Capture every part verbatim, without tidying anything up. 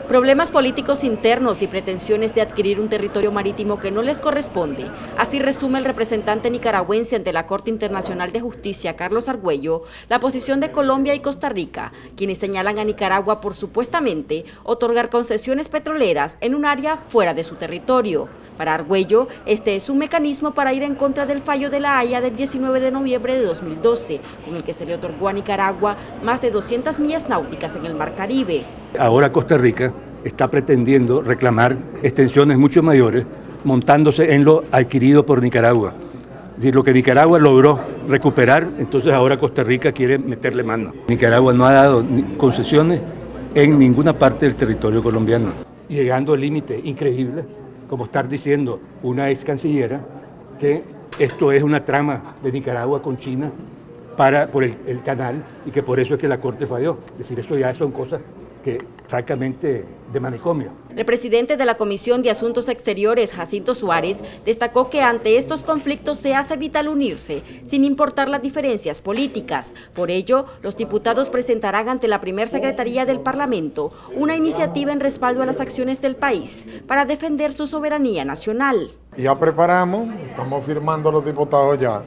Problemas políticos internos y pretensiones de adquirir un territorio marítimo que no les corresponde. Así resume el representante nicaragüense ante la Corte Internacional de Justicia, Carlos Argüello, la posición de Colombia y Costa Rica, quienes señalan a Nicaragua por supuestamente otorgar concesiones petroleras en un área fuera de su territorio. Para Argüello, este es un mecanismo para ir en contra del fallo de La Haya del diecinueve de noviembre de dos mil doce, con el que se le otorgó a Nicaragua más de doscientas millas náuticas en el Mar Caribe. Ahora Costa Rica está pretendiendo reclamar extensiones mucho mayores, montándose en lo adquirido por Nicaragua. Es decir, lo que Nicaragua logró recuperar, entonces ahora Costa Rica quiere meterle mano. Nicaragua no ha dado concesiones en ninguna parte del territorio colombiano, llegando al límite increíble, como estar diciendo una ex cancillera que esto es una trama de Nicaragua con China para, por el, el canal y que por eso es que la Corte falló. Es decir, eso ya son cosas que francamente de manicomio. El presidente de la Comisión de Asuntos Exteriores, Jacinto Suárez, destacó que ante estos conflictos se hace vital unirse, sin importar las diferencias políticas. Por ello, los diputados presentarán ante la Primera Secretaría del Parlamento una iniciativa en respaldo a las acciones del país para defender su soberanía nacional. Ya preparamos, estamos firmando los diputados ya,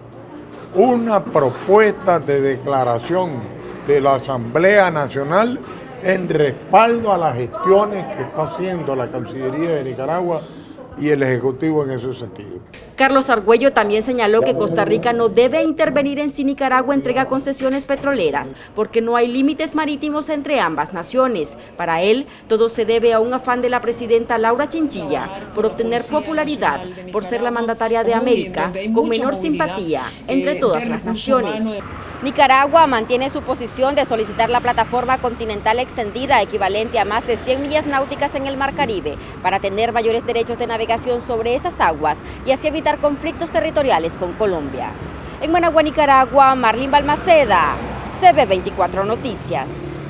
una propuesta de declaración de la Asamblea Nacional en respaldo a las gestiones que está haciendo la Cancillería de Nicaragua y el Ejecutivo en ese sentido. Carlos Argüello también señaló que Costa Rica no debe intervenir en si Nicaragua entrega concesiones petroleras, porque no hay límites marítimos entre ambas naciones. Para él, todo se debe a un afán de la presidenta Laura Chinchilla por obtener popularidad, por ser la mandataria de América con menor simpatía entre todas las naciones. Nicaragua mantiene su posición de solicitar la plataforma continental extendida equivalente a más de cien millas náuticas en el Mar Caribe para tener mayores derechos de navegación sobre esas aguas y así evitar conflictos territoriales con Colombia. En Managua, Nicaragua, Marlene Balmaceda, C B veinticuatro Noticias.